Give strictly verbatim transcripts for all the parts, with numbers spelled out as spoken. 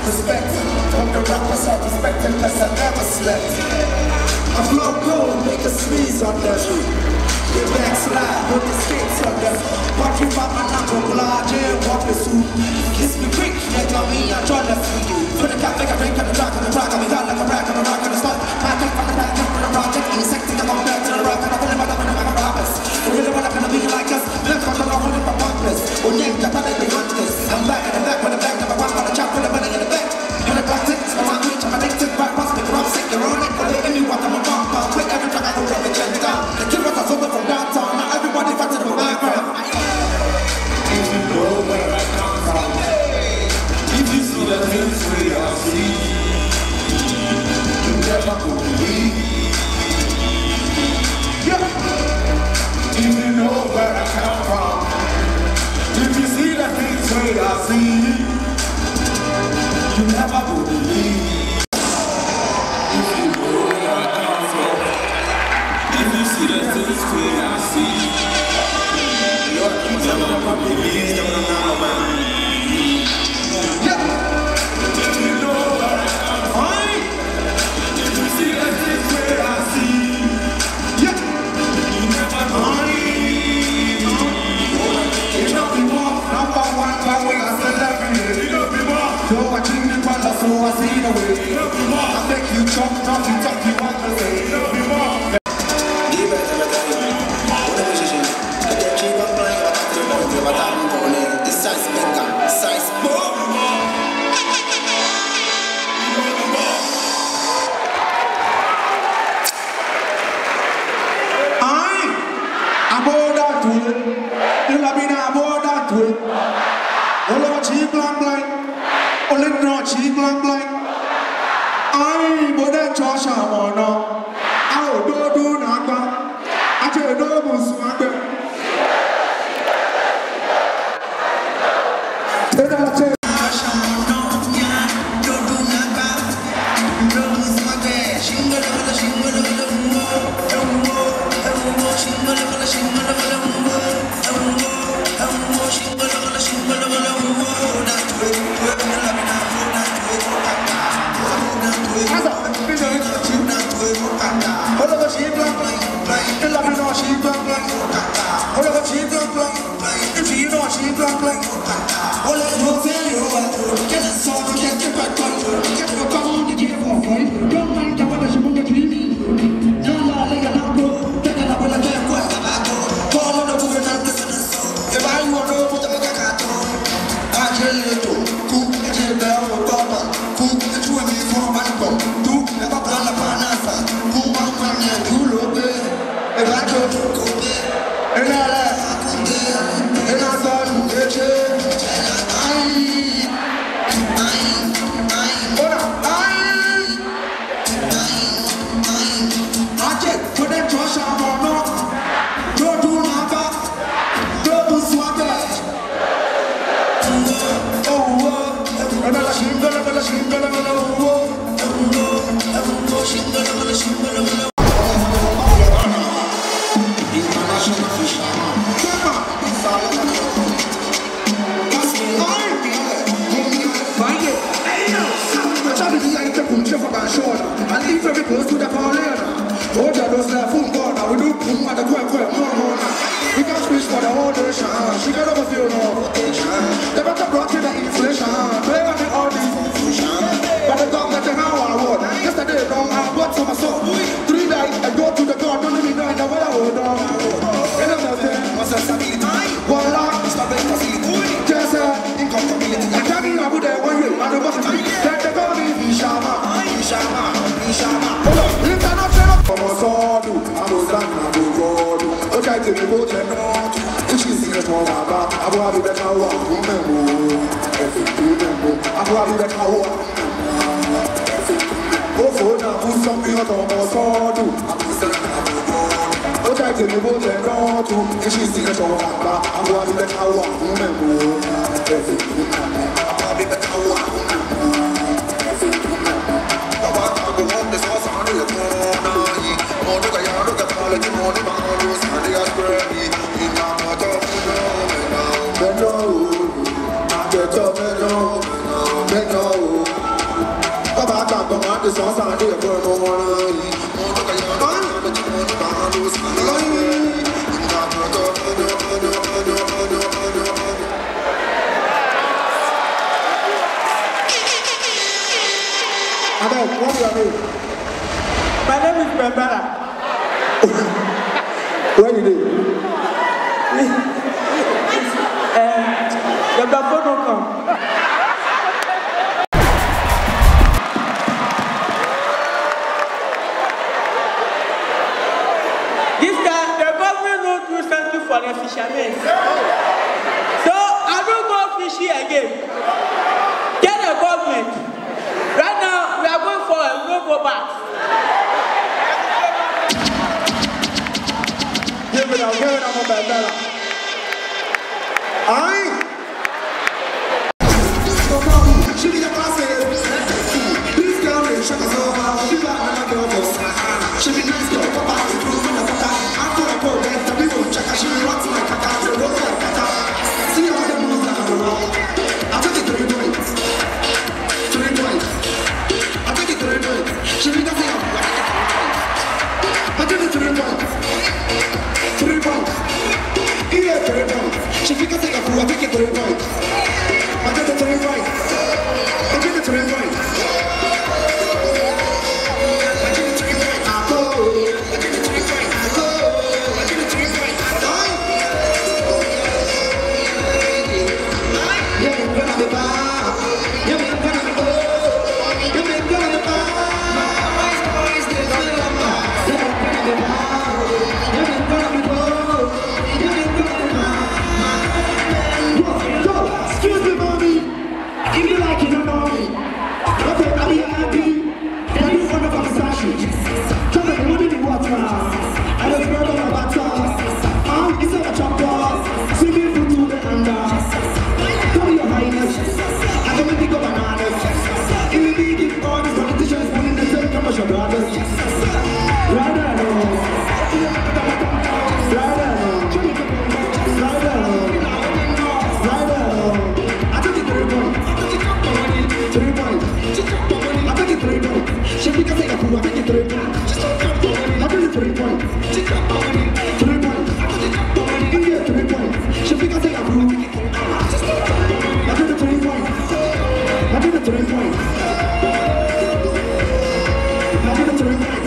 respect. From the rappers I respect unless I never slept. I flow cold, make a sneeze on them. We backslide with the skates on them. Watch you pop my knuckle, blood, yeah, walk the suit. Kiss me quick, let me, I try to see you. For the cat, make a drink on the rock, on the rock, on the rock, like a rack, on the rock, on the spot. I take from the back, from the project, insecting, I'm back to the rock, and I'm pulling my up in the robbers. We really wanna be like us, left on the rock, with my partners. Oh, yeah, I'm not in the hunters. I'm back in the back, with the back, I'm a rock, on the chop, with the money in the back. And the black tips, I'm on reach, I'm addicted, back, rock, make rock, sick, you're on it, but they give me what I'm a rock, I'll quit every track, I don't run the jet down. The kid was a sober from downtown, now everybody fights to the background. If you know where I come from, if you see the things we are seeing, you never believe. Yeah. If you know where I come from, if you see the things we are seeing, you never believe. If you know where I come from, if you see the things we are seeing, you never believe. Yeah. If you know where I come from, if you see the things we are seeing, yeah, you never believe. You know me more, number one, but we are celebrity. You know me more. So I dream in front of so I see the way. You know me more. I make you chop, talk you talk, you want to say. You know me more. Give it to me, what a musician. Get that cheap up playing, but I don't know what I'm going in. It's size maker, size more. Cheap blank blank. I but that Josh Amona. I do do naga. I tell no muswagbe. Tell that tell Josh Amona. Do do naga. Do muswagbe. Shingle the shingle the the mo. Mo mo shingle the shingle the the mo. Mo mo shingle the shingle the the mo. That's the way we love it. She got over feel no rotation. They got to block in the inflation. Play on the all this confusion. But the dog that they now are what? Yesterday wrong, I bought some soul. Three nights I go to the God, don't let me know in the way I hold on. And another thing, what's a stability? One lock, stop it, facility. Just a incompatibility. I can't even put that one way. I don't want to be. Then they call me Ishama, Ishama, Ishama. Hold on, you cannot turn up. From a sword, I'm a son, I'm a god. Okay, take me go to the north. I've got to be better one, remember. I've got to be better one. Go for now, put something out on my sword. Go try to be better one, too. If she's in the show, I've got to be better one, remember. I've got to be better one, remember. I'm going to go this house on the corner. More than I am, look at all the money, man. Sunday at Grammy. Hello, I get up, hello, hello. What's your name? My name is Bembara. Where did you live? um, the Bafo don't come. This time, the government don't do something for the fishermen. So, I don't go fishing again. Get the government. Right now, we are going forward, we don't go back. Give it up, give it up, Bembara. Aye. She be the boss. This girl is shut us over. She got my girl. She be nice girl. Papa, improve on the papa. After I go back, the people check her. She rocks my kaka. She rocks my kaka. See how the moves like a roll. I take it three points. Three points. I take it three points. She be nothing up. I take it three points. Three points. Yeah, three points. She be nothing up. I take it three points. I take it three points. I take it three points. I take it three points. I go. I take it three points. I go. I take it three points. I die. Yeah, I'm gonna be back. Yeah, I'm gonna be back. Yeah, I'm gonna be back. My boys, they feel like that. Yeah, I'm gonna be back. Yeah, I'm gonna be back. Yeah, I'm gonna be back. Go, excuse me, mommy. If you like it, don't know me. Okay, I'll be happy. Then you want to come to come and put in the water. I just burn on my butter. Um, it's not a chopper. Swimming through to the under. Tell me your highness. I don't think of bananas. If you think if all these politicians pulling the same come as your brothers. Right there, no. Right there, no. Right there, no. Right there, no. I took it three points. Three points. I take it three points. She think I take a fool. I take it three points. I take it three points. Three points. India three points. She think I take a fool. I take it three points. I take it three points. I take it three points.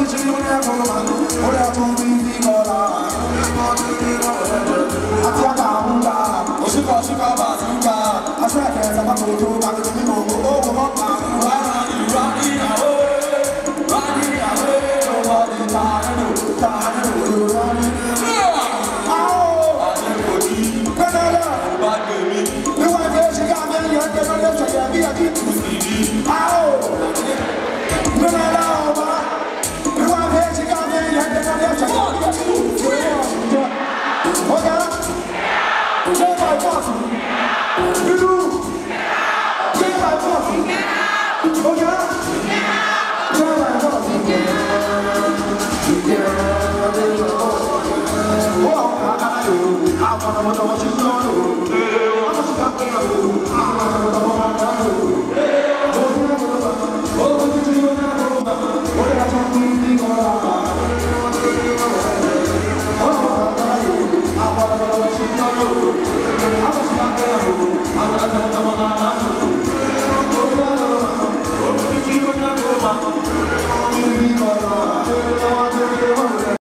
I I'm